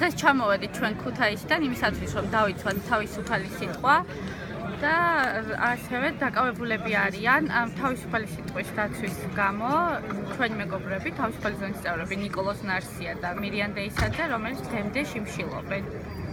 დღეს ჩამოვედით ჩვენ ქუთაისიდან იმისათვის, რომ დავიცვათ თავისუფალი სიტყვა და ასევე დაკავებულები არიან თავისუფალი სიტყვის დაცვის გამო ჩვენი მეგობრები, თავისუფალი ზონის წევრები ნიკოლოზ ნარსია და მირიან დეისაძე, რომელიც დღემდე შიმშილობენ.